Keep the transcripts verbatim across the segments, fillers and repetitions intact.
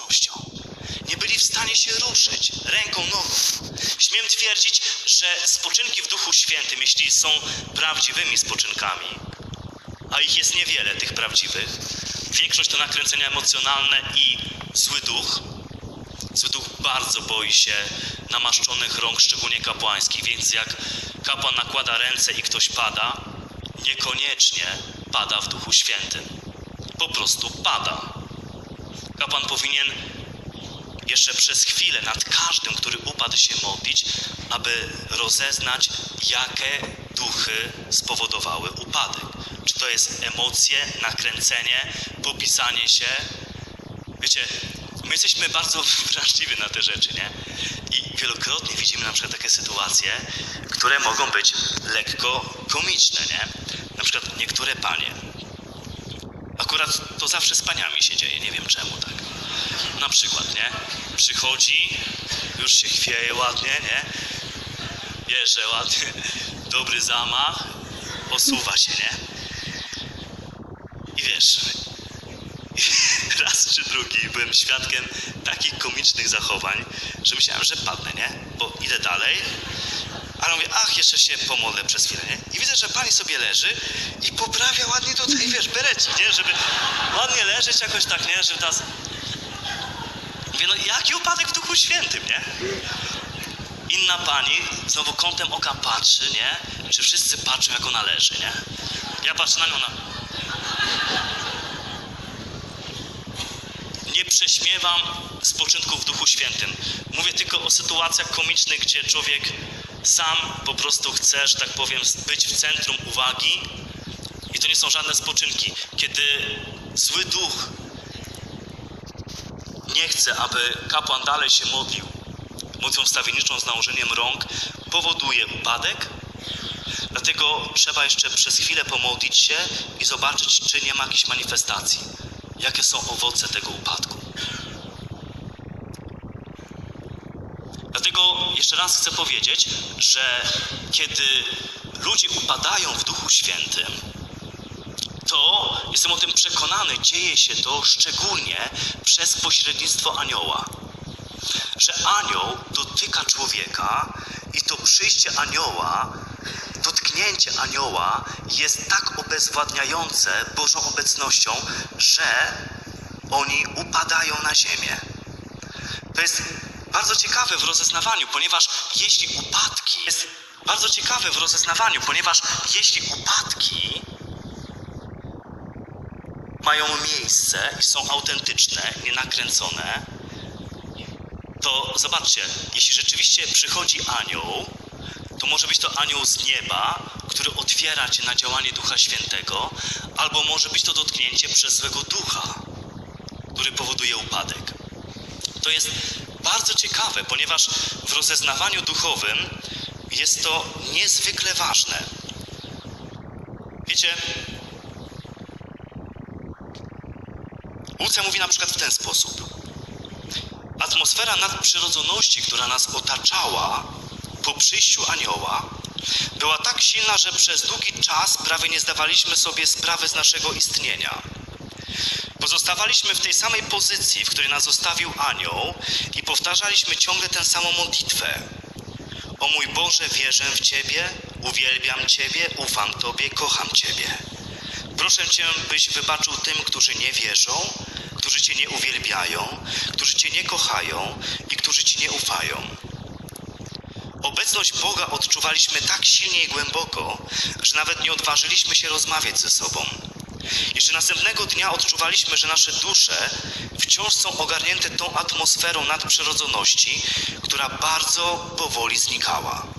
obecnością. Nie byli w stanie się ruszyć ręką, nogą. Śmiem twierdzić, że spoczynki w Duchu Świętym, jeśli są prawdziwymi spoczynkami, a ich jest niewiele, tych prawdziwych, większość to nakręcenia emocjonalne i zły duch. Zły duch bardzo boi się namaszczonych rąk, szczególnie kapłańskich, więc jak kapłan nakłada ręce i ktoś pada, niekoniecznie pada w Duchu Świętym. Po prostu pada. Kapłan powinien jeszcze przez chwilę nad każdym, który upadł, się modlić, aby rozeznać, jakie duchy spowodowały upadek. Czy to jest emocje, nakręcenie, popisanie się. Wiecie, my jesteśmy bardzo wrażliwi na te rzeczy, nie? I wielokrotnie widzimy na przykład takie sytuacje, które mogą być lekko komiczne, nie? Na przykład niektóre panie. Akurat to zawsze z paniami się dzieje, nie wiem czemu tak. Na przykład, nie? Przychodzi, już się chwieje ładnie, nie? Bierze ładnie, dobry zamach, osuwa się, nie? I wiesz, raz czy drugi byłem świadkiem takich komicznych zachowań, że myślałem, że padnę, nie? Bo idę dalej, ale mówię, ach, jeszcze się pomodlę przez chwilę, nie? I widzę, że pani sobie leży i poprawia ładnie tutaj, wiesz, berecik, nie? Żeby ładnie leżeć jakoś tak, nie? Żeby teraz... Mówię, no jaki upadek w Duchu Świętym, nie? Inna pani znowu kątem oka patrzy, nie? Czy wszyscy patrzą, jak ona leży, nie? Ja patrzę na nią, ona... Nie prześmiewam spoczynku w Duchu Świętym. Mówię tylko o sytuacjach komicznych, gdzie człowiek sam po prostu chce, że tak powiem, być w centrum uwagi i to nie są żadne spoczynki. Kiedy zły duch nie chce, aby kapłan dalej się modlił modlitwą wstawienniczą z nałożeniem rąk, powoduje upadek. Dlatego trzeba jeszcze przez chwilę pomodlić się i zobaczyć, czy nie ma jakichś manifestacji. Jakie są owoce tego upadku. Dlatego jeszcze raz chcę powiedzieć, że kiedy ludzie upadają w Duchu Świętym, to jestem o tym przekonany, dzieje się to szczególnie przez pośrednictwo anioła. Że anioł dotyka człowieka i to przyjście anioła, dotknięcie anioła jest tak obezwładniające Bożą obecnością, że oni upadają na ziemię. To jest bardzo ciekawe w rozeznawaniu, ponieważ jeśli upadki, jest bardzo ciekawe w rozeznawaniu, ponieważ jeśli upadki mają miejsce i są autentyczne, nienakręcone, to zobaczcie, jeśli rzeczywiście przychodzi anioł, to może być to anioł z nieba, który otwiera cię na działanie Ducha Świętego, albo może być to dotknięcie przez złego ducha, który powoduje upadek. To jest bardzo ciekawe, ponieważ w rozeznawaniu duchowym jest to niezwykle ważne. Wiecie, Łucja mówi na przykład w ten sposób. Atmosfera nadprzyrodzoności, która nas otaczała po przyjściu anioła, była tak silna, że przez długi czas prawie nie zdawaliśmy sobie sprawy z naszego istnienia. Pozostawaliśmy w tej samej pozycji, w której nas zostawił anioł i powtarzaliśmy ciągle tę samą modlitwę. O mój Boże, wierzę w Ciebie, uwielbiam Ciebie, ufam Tobie, kocham Ciebie. Proszę Cię, byś wybaczył tym, którzy nie wierzą, którzy Cię nie uwielbiają, którzy Cię nie kochają i którzy Ci nie ufają. Obecność Boga odczuwaliśmy tak silnie i głęboko, że nawet nie odważyliśmy się rozmawiać ze sobą. Jeszcze następnego dnia odczuwaliśmy, że nasze dusze wciąż są ogarnięte tą atmosferą nadprzyrodzoności, która bardzo powoli znikała.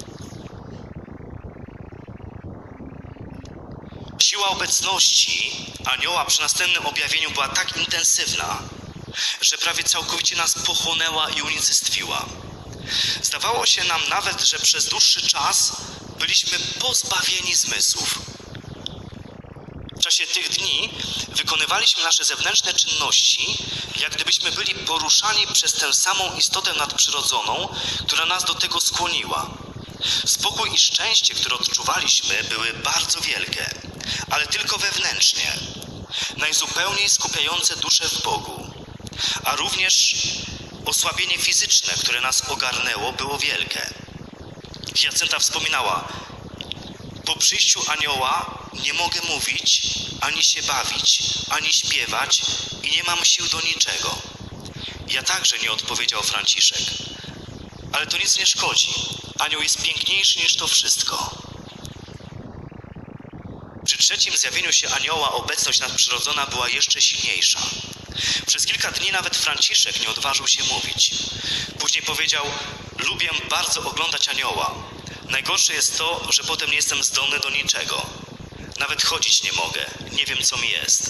Siła obecności anioła przy następnym objawieniu była tak intensywna, że prawie całkowicie nas pochłonęła i unicestwiła. Zdawało się nam nawet, że przez dłuższy czas byliśmy pozbawieni zmysłów. W czasie tych dni wykonywaliśmy nasze zewnętrzne czynności, jak gdybyśmy byli poruszani przez tę samą istotę nadprzyrodzoną, która nas do tego skłoniła. Spokój i szczęście, które odczuwaliśmy, były bardzo wielkie, ale tylko wewnętrznie, najzupełniej skupiające duszę w Bogu. a również osłabienie fizyczne, które nas ogarnęło, było wielkie. Jacynta wspominała: po przyjściu anioła nie mogę mówić, ani się bawić, ani śpiewać i nie mam sił do niczego. Ja także, nie odpowiedział Franciszek. Ale to nic nie szkodzi. Anioł jest piękniejszy niż to wszystko. Przy trzecim zjawieniu się anioła obecność nadprzyrodzona była jeszcze silniejsza. Przez kilka dni nawet Franciszek nie odważył się mówić. Później powiedział: lubię bardzo oglądać anioła. Najgorsze jest to, że potem nie jestem zdolny do niczego. Nawet chodzić nie mogę. Nie wiem, co mi jest.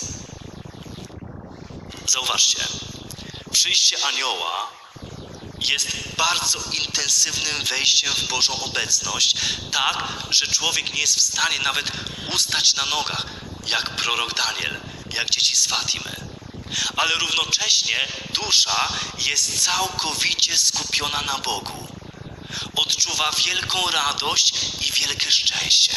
Zauważcie, przyjście anioła jest bardzo intensywnym wejściem w Bożą obecność, tak, że człowiek nie jest w stanie nawet ustać na nogach, jak prorok Daniel, jak dzieci z Fatimy. Ale równocześnie dusza jest całkowicie skupiona na Bogu. Odczuwa wielką radość i wielkie szczęście.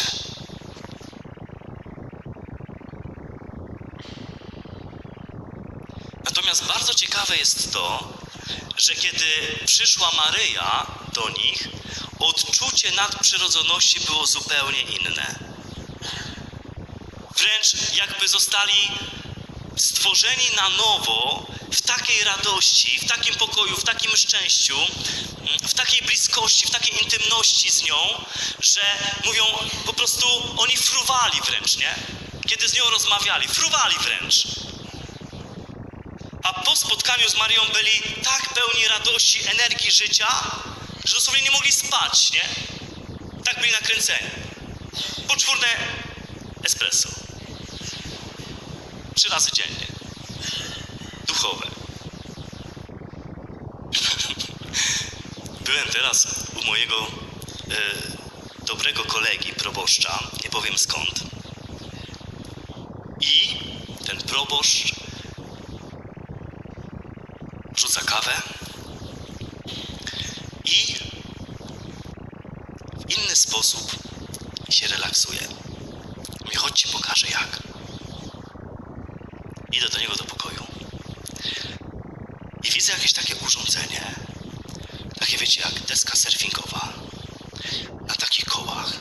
Natomiast bardzo ciekawe jest to, że kiedy przyszła Maryja do nich, odczucie nadprzyrodzoności było zupełnie inne. Wręcz jakby zostali stworzeni na nowo w takiej radości, w takim pokoju, w takim szczęściu, w takiej bliskości, w takiej intymności z nią, że mówią, po prostu oni fruwali wręcz, nie? Kiedy z nią rozmawiali, fruwali wręcz. A po spotkaniu z Maryją byli tak pełni radości, energii życia, że dosłownie nie mogli spać, nie? Tak byli nakręceni. Poczwórne espresso. Trzy razy dziennie. Duchowe. Byłem teraz u mojego e, dobrego kolegi, proboszcza, nie powiem skąd. I ten proboszcz rzuca kawę i w inny sposób się relaksuje. Mówi: chodź ci pokażę jak. Idę do niego do pokoju i widzę jakieś takie urządzenie, takie wiecie, jak deska surfingowa, na takich kołach,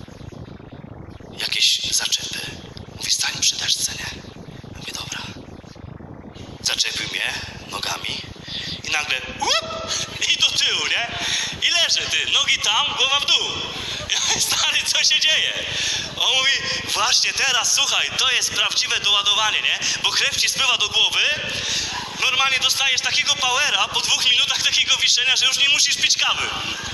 jakieś zaczepy. Mówi: stań przy deszce, nie? Mówię: dobra. Zaczepił mnie nogami i nagle łup, i do tyłu, nie? I leżę, ty, nogi tam, głowa w dół. Ja mówię: stary, co się dzieje? On mówi: właśnie teraz, słuchaj, to jest prawdziwe doładowanie, nie? Bo krew ci spływa do głowy, normalnie dostajesz takiego powera po dwóch minutach takiego wiszenia, że już nie musisz pić kawy.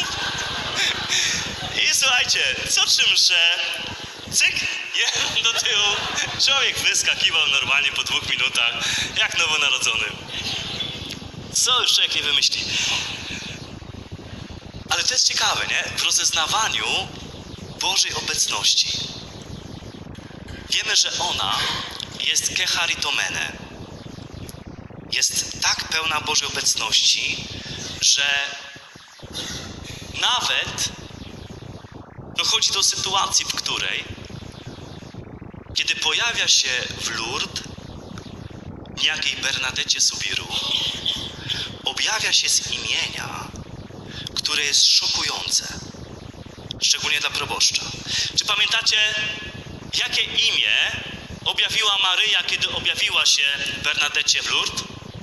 I słuchajcie, co czymże? Cyk, jeden do tyłu. Człowiek wyskakiwał normalnie po dwóch minutach, jak nowonarodzony. Co już człowiek nie wymyśli. Ale to jest ciekawe, nie? W rozeznawaniu Bożej obecności wiemy, że ona jest kecharitomene. Jest tak pełna Bożej obecności, że nawet dochodzi do sytuacji, w której, kiedy pojawia się w Lourdes niejakiej Bernadecie Soubirous, objawia się z imienia, które jest szokujące, szczególnie dla proboszcza. Czy pamiętacie, jakie imię objawiła Maryja, kiedy objawiła się Bernadecie w Lourdes?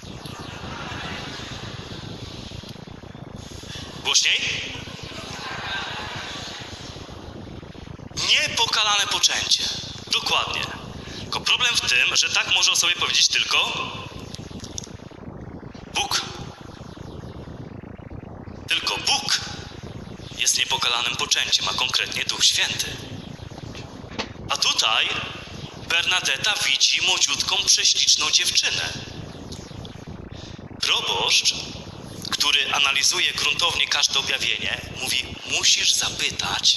Głośniej? Niepokalane poczęcie. Dokładnie. Tylko problem w tym, że tak może o sobie powiedzieć tylko Bóg. Tylko Bóg jest niepokalanym poczęciem, a konkretnie Duch Święty. A tutaj Bernadeta widzi młodziutką, prześliczną dziewczynę. Proboszcz, który analizuje gruntownie każde objawienie, mówi: musisz zapytać,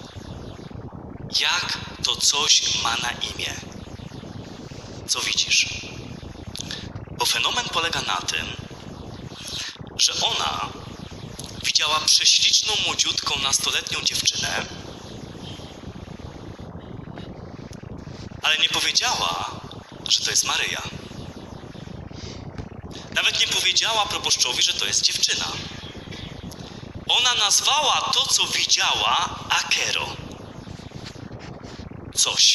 jak to coś ma na imię. Co widzisz? Bo fenomen polega na tym, że ona widziała prześliczną, młodziutką, nastoletnią dziewczynę, ale nie powiedziała, że to jest Maryja. Nawet nie powiedziała proboszczowi, że to jest dziewczyna. Ona nazwała to, co widziała, akero. Coś.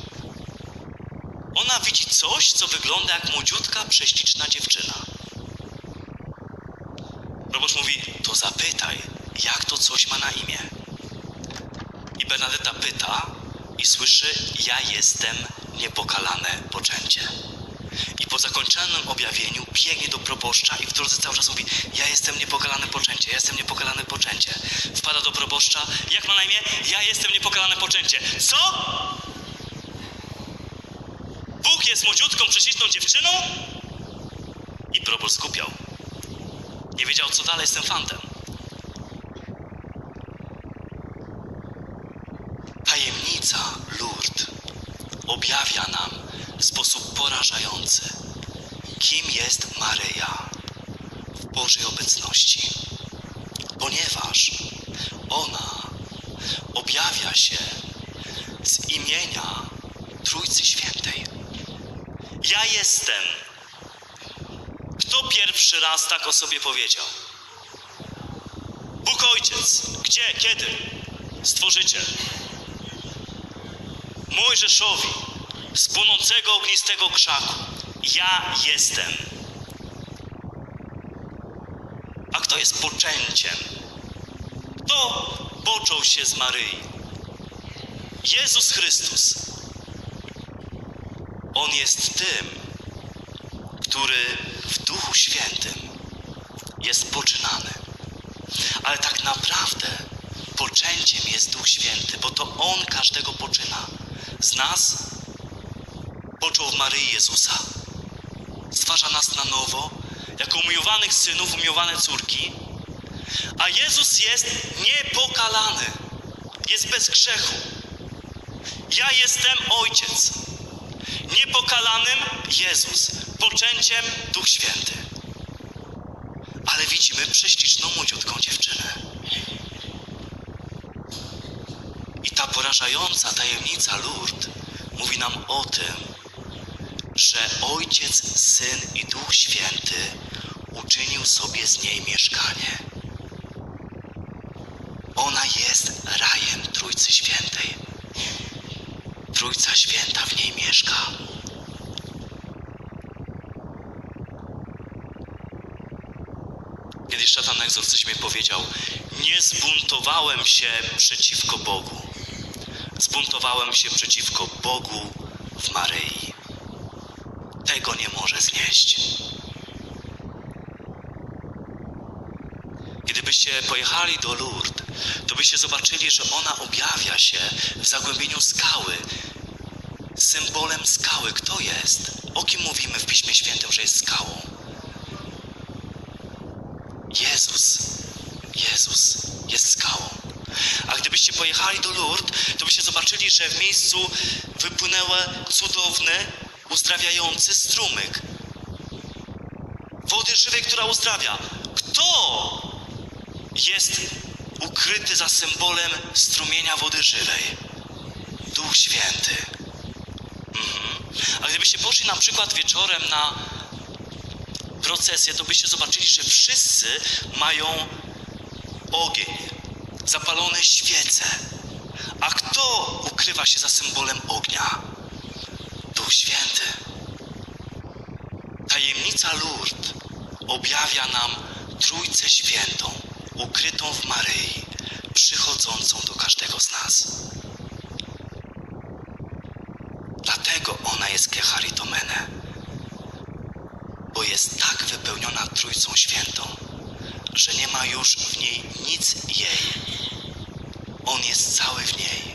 Ona widzi coś, co wygląda jak młodziutka, prześliczna dziewczyna. Proboszcz mówi, to zapytaj, jak to coś ma na imię. I Bernadetta pyta i słyszy, ja jestem niepokalane poczęcie. I po zakończonym objawieniu biegnie do proboszcza i w drodze cały czas mówi, ja jestem niepokalane poczęcie, ja jestem niepokalane poczęcie. Wpada do proboszcza, jak ma na imię? Ja jestem niepokalane poczęcie. Co? Bóg jest młodziutką, prześliczną dziewczyną? I proboszcz skupiał. Nie wiedział, co dalej z tym fantem. Tajemnica Lourdes objawia nam w sposób porażający, kim jest Maryja w Bożej obecności. Ponieważ ona objawia się z imienia Trójcy Świętej. Ja jestem. Kto pierwszy raz tak o sobie powiedział? Bóg Ojciec. Gdzie? Kiedy? Stworzyciel. Mojżeszowi z płonącego ognistego krzaku. Ja jestem. A kto jest poczęciem? Kto począł się z Maryi? Jezus Chrystus. On jest tym, który w Duchu Świętym jest poczynany. Ale tak naprawdę poczęciem jest Duch Święty, bo to On każdego poczyna. Z nas począł w Maryi Jezusa. Stwarza nas na nowo, jako umiłowanych synów, umiłowane córki. A Jezus jest niepokalany. Jest bez grzechu. Ja jestem Ojciec. Niepokalanym Jezus. Poczęciem Duch Święty. Ale widzimy prześliczną, młodziutką dziewczynę. I ta porażająca tajemnica Lourdes mówi nam o tym, że Ojciec, Syn i Duch Święty uczynił sobie z niej mieszkanie. Ona jest rajem Trójcy Świętej. Trójca Święta w niej mieszka. Kiedyś szatan na egzorcyzmie powiedział, nie zbuntowałem się przeciwko Bogu. Zbuntowałem się przeciwko Bogu w Maryi. Tego nie może znieść. Gdybyście pojechali do Lourdes, to byście zobaczyli, że ona objawia się w zagłębieniu skały. Symbolem skały. Kto jest? O kim mówimy w Piśmie Świętym, że jest skałą? Jezus. Jezus jest skałą. A gdybyście pojechali do Lourdes, to byście zobaczyli, że w miejscu wypłynęły cudowny, uzdrawiający strumyk wody żywej, która uzdrawia. Kto jest ukryty za symbolem strumienia wody żywej? Duch Święty. Mhm. A gdybyście poszli na przykład wieczorem na procesję, to byście zobaczyli, że wszyscy mają ogień, zapalone świece. A kto ukrywa się za symbolem ognia? Duch Święty. Tajemnica Lourdes objawia nam Trójcę Świętą, ukrytą w Maryi, przychodzącą do każdego z nas. Dlatego ona jest Kecharitomene, bo jest tak wypełniona Trójcą Świętą, że nie ma już w niej nic jej. On jest cały w niej.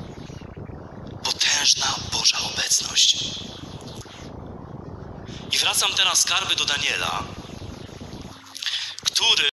Potężna Boża obecność. I wracam teraz, skarby, do Daniela, który